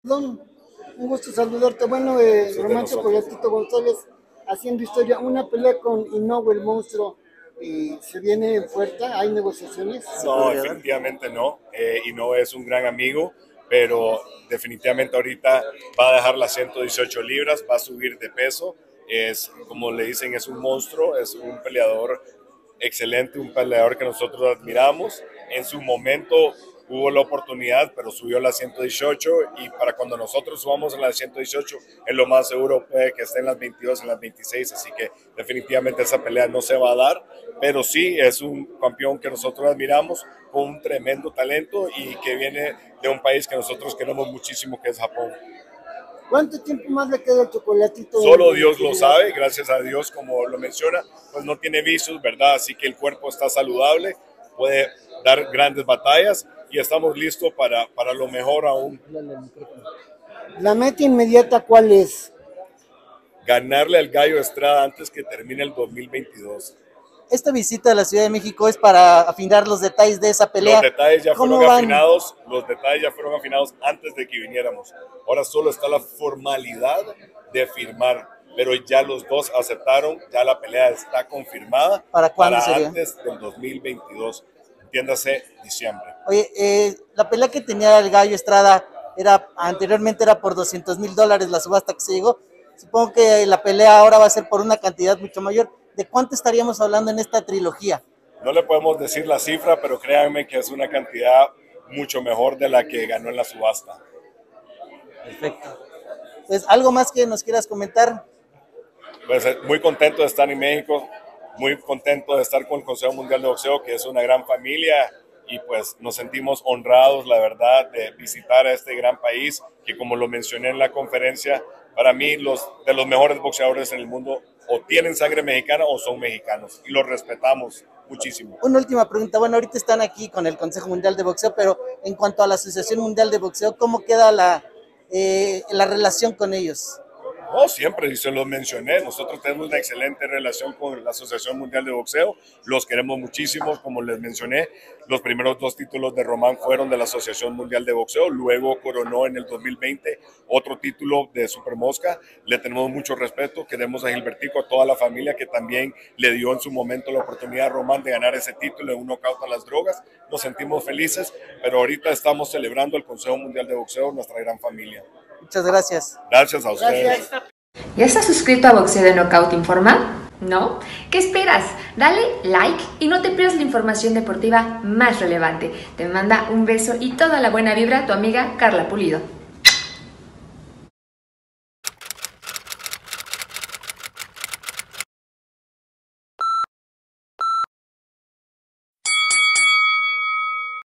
Mazatlán. Un gusto saludarte. Bueno, Eso es de Román nosotros. Chocolatito González haciendo historia. Una pelea con Inoue el monstruo. ¿Se viene fuerte? ¿Hay negociaciones? ¿Se No, podría dar? definitivamente no. Y no es un gran amigo, pero definitivamente ahorita va a dejar las 118 libras, va a subir de peso. Es, como le dicen, es un monstruo, es un peleador excelente, un peleador que nosotros admiramos. En su momento hubo la oportunidad, pero subió a las 118 y para cuando nosotros subamos a las 118, es lo más seguro puede que esté en las 22, en las 26, así que definitivamente esa pelea no se va a dar, pero sí es un campeón que nosotros admiramos, con un tremendo talento y que viene de un país que nosotros queremos muchísimo, que es Japón. ¿Cuánto tiempo más le queda al Chocolatito Solo en Dios lo actividad? sabe, gracias a Dios, como lo menciona, pues no tiene vicios, ¿verdad? Así que el cuerpo está saludable, puede dar grandes batallas y estamos listos para lo mejor aún. ¿La meta inmediata cuál es? Ganarle al Gallo Estrada antes que termine el 2022. Esta visita a la Ciudad de México es para afinar los detalles de esa Los pelea. detalles ya ¿Cómo fueron van? afinados, los detalles ya fueron afinados antes de que viniéramos. Ahora solo está la formalidad de firmar, pero ya los dos aceptaron, ya la pelea está confirmada ¿Para cuándo para sería? antes del 2022, entiéndase diciembre. Oye, la pelea que tenía el Gallo Estrada anteriormente era por $200,000 la subasta que se llegó. Supongo que la pelea ahora va a ser por una cantidad mucho mayor. ¿De cuánto estaríamos hablando en esta trilogía? No le podemos decir la cifra, pero créanme que es una cantidad mucho mejor de la que ganó en la subasta. Perfecto. Pues, ¿algo más que nos quieras comentar? Pues muy contento de estar en México, muy contento de estar con el Consejo Mundial de Boxeo, que es una gran familia, y pues nos sentimos honrados, la verdad, de visitar a este gran país, que como lo mencioné en la conferencia, para mí de los mejores boxeadores en el mundo o tienen sangre mexicana o son mexicanos, y los respetamos muchísimo. Una última pregunta. Bueno, ahorita están aquí con el Consejo Mundial de Boxeo, pero en cuanto a la Asociación Mundial de Boxeo, ¿cómo queda la relación con ellos? No, siempre, y se los mencioné, nosotros tenemos una excelente relación con la Asociación Mundial de Boxeo, los queremos muchísimo, como les mencioné, los primeros 2 títulos de Román fueron de la Asociación Mundial de Boxeo, luego coronó en el 2020 otro título de Super Mosca, le tenemos mucho respeto, queremos a Gilbertico, a toda la familia que también le dio en su momento la oportunidad a Román de ganar ese título en un knockout a las drogas, nos sentimos felices, pero ahorita estamos celebrando el Consejo Mundial de Boxeo, nuestra gran familia. Muchas gracias. Gracias a ustedes. Gracias. ¿Ya estás suscrito a Boxeo de Knockout Informal? ¿No? ¿Qué esperas? Dale like y no te pierdas la información deportiva más relevante. Te manda un beso y toda la buena vibra tu amiga Carla Pulido.